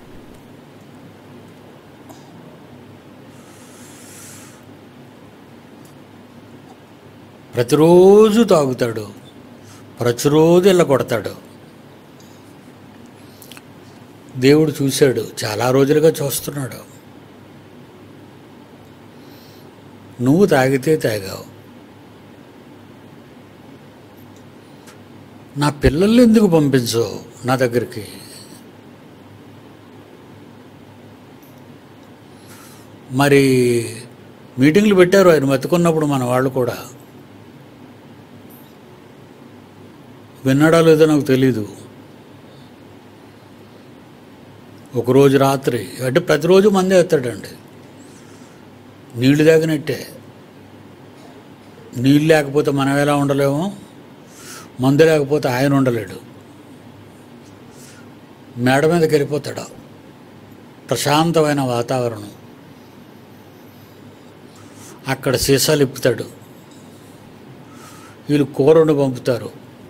ప్రతిరోజు తాగుతాడు, ప్రతిరోజు ఇళ్ళ కొడతాడు. దేవుడు చూశాడు, చాలా రోజులుగా చూస్తున్నాడు. నువ్వు తాగితే తాగావు, నా పిల్లల్ని ఎందుకు పంపించవు నా దగ్గరికి? మరి మీటింగ్లు పెట్టారు ఆయన బతుకున్నప్పుడు మన వాళ్ళు కూడా. విన్నాడా లేదో నాకు తెలీదు. ఒకరోజు రాత్రి అంటే ప్రతిరోజు మందే ఎత్తాడండి, నీళ్లు తాగినట్టే. నీళ్ళు లేకపోతే మనం ఎలా ఉండలేము, మందు లేకపోతే ఆయన ఉండలేడు. మేడ మీదకి వెళ్ళిపోతాడు, ప్రశాంతమైన వాతావరణం, అక్కడ సీసాలు ఇప్పుతాడు. వీళ్ళు కూరను పంపుతారు,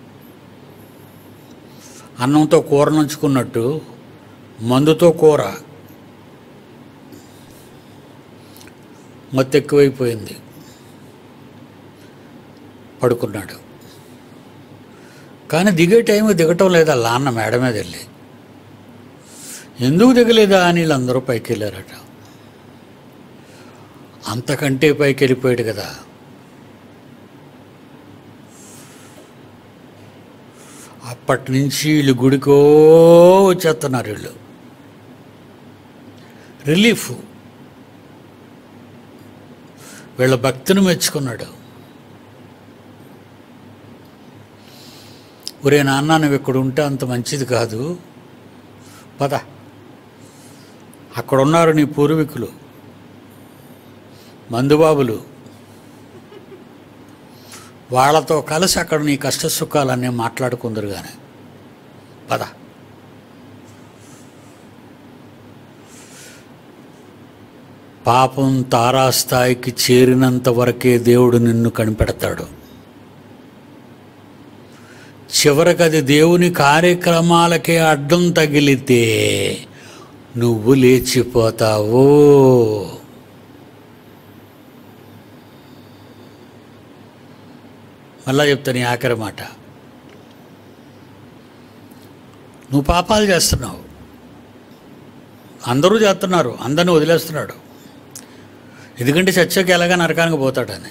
అన్నంతో కూర నంచుకున్నట్టు మందుతో కూర. మత్తు ఎక్కువైపోయింది, పడుకున్నాడు. కానీ దిగే టైం దిగటం లేదా లాన్న మేడ మీద వెళ్ళి. ఎందుకు దిగలేదా అని వీళ్ళందరూ పైకి వెళ్ళారట. అంతకంటే పైకి వెళ్ళిపోయాడు కదా. అప్పటి నుంచి వీళ్ళు గుడికో వచ్చేస్తున్నారు. వీళ్ళు రిలీఫ్, వీళ్ళ భక్తిని మెచ్చుకున్నాడు. ఒరే నాన్న, నువ్వు ఇక్కడ ఉంటే అంత మంచిది కాదు, పద. అక్కడున్నారు నీ పూర్వీకులు, మందుబాబులు, వాళ్ళతో కలిసి అక్కడ నీ కష్ట సుఖాలన్నీ మాట్లాడుకుందరు కానీ, పద. పాపం తారాస్థాయికి చేరినంత వరకే దేవుడు నిన్ను కనిపెడతాడు. చివరికి అది దేవుని కార్యక్రమాలకే అడ్డం తగిలితే నువ్వు లేచిపోతావు. మళ్ళా చెప్తాను ఈ ఆఖరి మాట. నువ్వు పాపాలు చేస్తున్నావు, అందరూ చేస్తున్నారు, అందరిని వదిలేస్తున్నాడు, ఎందుకంటే చచ్చాక ఎలాగా నరకానికి పోతాడని.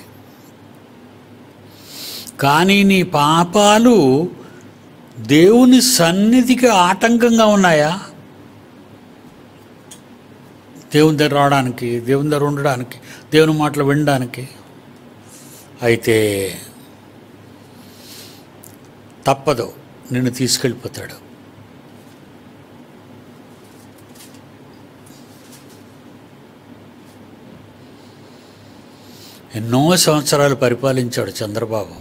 కానీ నీ పాపాలు దేవుని సన్నిధికి ఆటంకంగా ఉన్నాయా? దేవుని దగ్గర రావడానికి, దేవుని దగ్గర ఉండడానికి, దేవుని మాటలు వినడానికి? అయితే తప్పదు, నిన్ను తీసుకెళ్ళిపోతాడు. ఎన్నో సంవత్సరాలు పరిపాలించాడు చంద్రబాబు,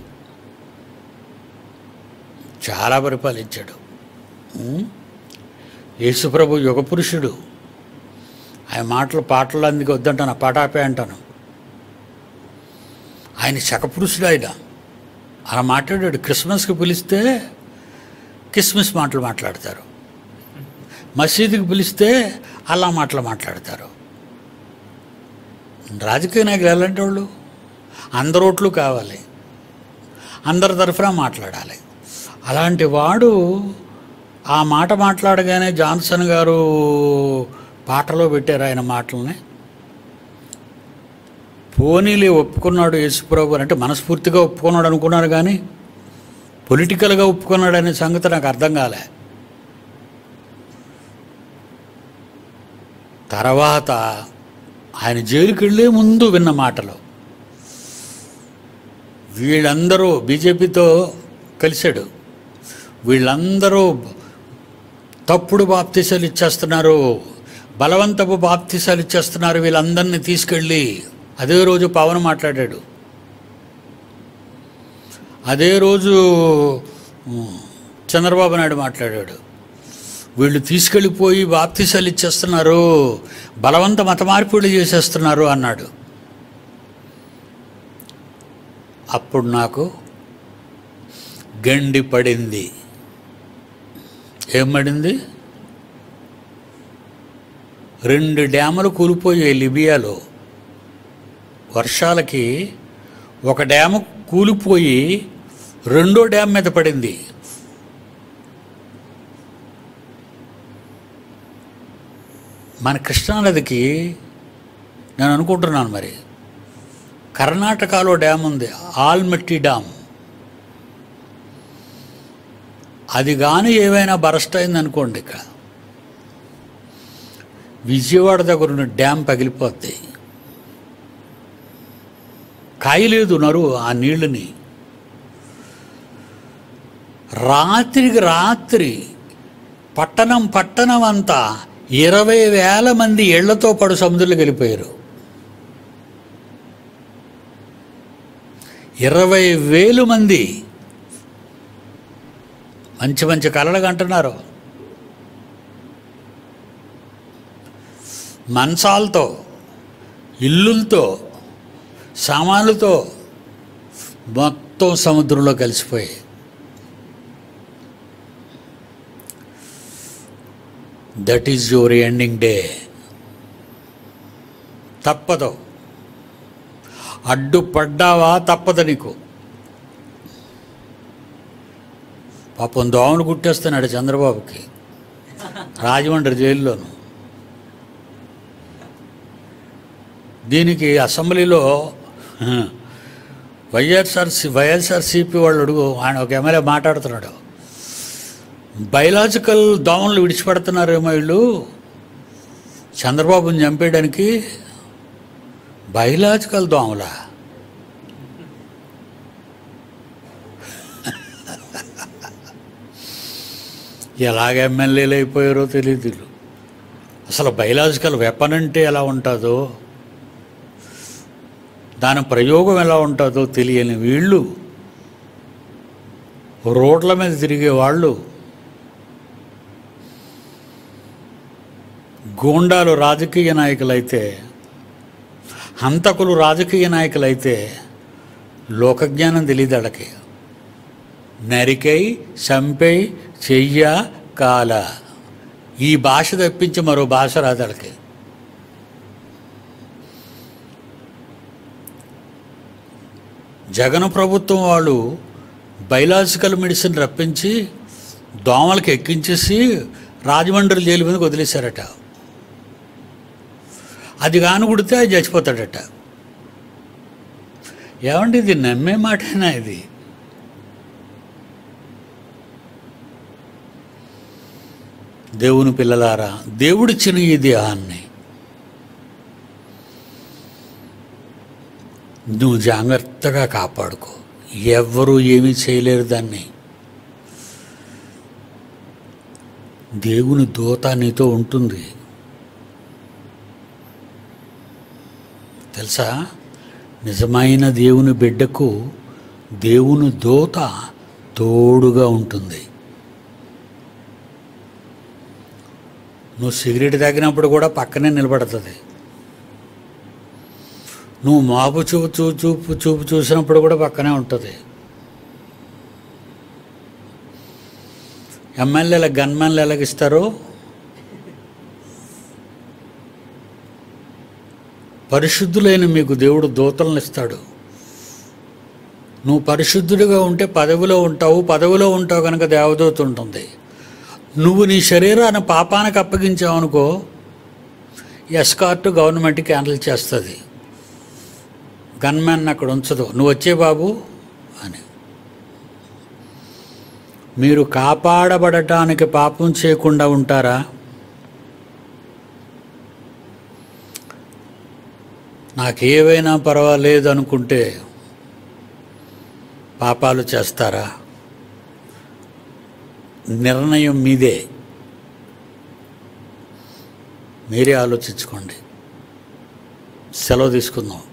చాలా పరిపాలించాడు. యేసుప్రభు యుగ పురుషుడు. ఆయన మాటలు పాటలు అందుకు వద్దంటాను, పాటాపే అంటాను. ఆయన శకపురుషుడు. ఆయన అలా మాట్లాడాడు. క్రిస్మస్కి పిలిస్తే క్రిస్మస్ మాటలు మాట్లాడతారు, మసీదుకి పిలిస్తే అలా మాటలు మాట్లాడతారు. రాజకీయ నాయకులు ఎలాంటి వాళ్ళు? అందరు ఓట్లు కావాలి, అందరి తరఫున మాట్లాడాలి. అలాంటి వాడు ఆ మాట మాట్లాడగానే జాన్సన్ గారు పాటలో పెట్టారు ఆయన మాటలని. పోనీలే ఒప్పుకున్నాడు యేసుప్రభు అంటే మనస్ఫూర్తిగా ఒప్పుకున్నాడు అనుకున్నారు, కానీ పొలిటికల్గా ఒప్పుకున్నాడు అనే సంగతి నాకు అర్థం కాలే. తర్వాత ఆయన జైలుకి వెళ్ళే ముందు విన్న మాటలు, వీళ్ళందరూ బీజేపీతో కలిశాడు, వీళ్ళందరూ తప్పుడు బాప్తీసాలు ఇచ్చేస్తున్నారు, బలవంతపు బాప్తీసాలు ఇచ్చేస్తున్నారు, వీళ్ళందరినీ తీసుకెళ్ళి. అదే రోజు పవన్ మాట్లాడాడు, అదే రోజు చంద్రబాబు నాయుడు మాట్లాడాడు, వీళ్ళు తీసుకెళ్ళిపోయి బాప్తీసాలు ఇచ్చేస్తున్నారు, బలవంత మత మార్పిడి చేసేస్తున్నారు అన్నాడు. అప్పుడు నాకు గండి పడింది. ఏం పడింది? రెండు డ్యాములు కూలిపోయాయి లిబియాలో వర్షాలకి. ఒక డ్యాము కూలిపోయి రెండో డ్యామ్ మీద పడింది. మన కృష్ణానదికి నేను అనుకుంటున్నాను, మరి కర్ణాటకలో డ్యామ్ ఉంది, ఆల్మట్టి డ్యామ్. అది కానీ ఏవైనా బరస్ట్ అయిందనుకోండి, ఇక్కడ విజయవాడ దగ్గర ఉన్న డ్యామ్ పగిలిపోద్ది. కాయలేదు నరు ఆ నీళ్ళని. రాత్రికి రాత్రి పట్టణం పట్టణం అంతా ఇరవై వేల మంది ఇళ్లతో పాటు సముద్రంలోకి వెళ్ళిపోయారు. ఇరవై వేలు మంది మంచి మంచి కలలు అంటున్నారు, మంచాలతో, ఇల్లులతో, సామాన్లతో మొత్తం సముద్రంలో కలిసిపోయాయి. That is your ending day. తప్పదు, అడ్డుపడ్డావా తప్పదు నీకు. పాపం దోమలు కుట్టేస్తున్నాడు చంద్రబాబుకి రాజమండ్రి జైల్లోను. దీనికి అసెంబ్లీలో వైఎస్ఆర్సి వైఎస్ఆర్సీపీ వాళ్ళు అడుగు, ఆయన ఒక ఎమ్మెల్యే మాట్లాడుతున్నాడు, బయలాజికల్ దోమలు విడిచిపెడుతున్నారేమో వీళ్ళు చంద్రబాబుని చంపేయడానికి. బయలాజికల్ దోమలా? ఎలాగ ఎమ్మెల్యేలు అయిపోయారో తెలియదు. అసలు బయలాజికల్ వెపన్ అంటే ఎలా ఉంటుందో, దాని ప్రయోగం ఎలా ఉంటుందో తెలియని వీళ్ళు రోడ్ల మీద తిరిగే వాళ్ళు, గూండాలు రాజకీయ నాయకులైతే, హంతకులు రాజకీయ నాయకులైతే లోకజ్ఞానం తెలియదు వాళ్ళకి. నరికై చంపై చెయ్య కాల ఈ భాష తప్పించి మరో భాష రాదు వాళ్ళకి. జగన్ ప్రభుత్వం వాళ్ళు బయలాజికల్ మెడిసిన్ రప్పించి దోమలకి ఎక్కించేసి రాజమండ్రి జైలు మీదకి వదిలేశారట. అది కాను కుడితే అది చచ్చిపోతాడట. ఏమండి ఇది నమ్మే మాటేనా? ఇది దేవుని పిల్లలారా, దేవుడిచ్చిన ఈ దేహాన్ని నువ్వు జాగ్రత్తగా కాపాడుకో. ఎవ్వరూ ఏమీ చేయలేరు దాన్ని. దేవుని దూత నీతో ఉంటుంది తెలుసా. నిజమైన దేవుని బిడ్డకు దేవుని దూత తోడుగా ఉంటుంది. నువ్వు సిగరెట్ తాగినప్పుడు కూడా పక్కనే నిలబడుతుంది. నువ్వు మాపు చూపు చూ చూపు చూపు చూసినప్పుడు కూడా పక్కనే ఉంటుంది. ఎమ్మెల్యేల గన్మెన్లు ఎలాగిస్తారో పరిశుద్ధులైన మీకు దేవుడు దూతలను ఇస్తాడు. నువ్వు పరిశుద్ధుడిగా ఉంటే పదవిలో ఉంటావు. పదవిలో ఉంటావు కనుక దేవదూత ఉంటుంది. నువ్వు నీ శరీరాన్ని పాపానికి అప్పగించావు అనుకో, ఎస్కార్ట్ గవర్నమెంట్కి హ్యాండిల్ చేస్తుంది. గన్మెన్ అక్కడ ఉంచదు. నువ్వు వచ్చే బాబు అని. మీరు కాపాడబడటానికి పాపం చేయకుండా ఉంటారా? నాకేవైనా పర్వాలేదు అనుకుంటే పాపాలు చేస్తారా? నిర్ణయం మీదే. మీరే ఆలోచించుకోండి. సెలవు తీసుకుందాం.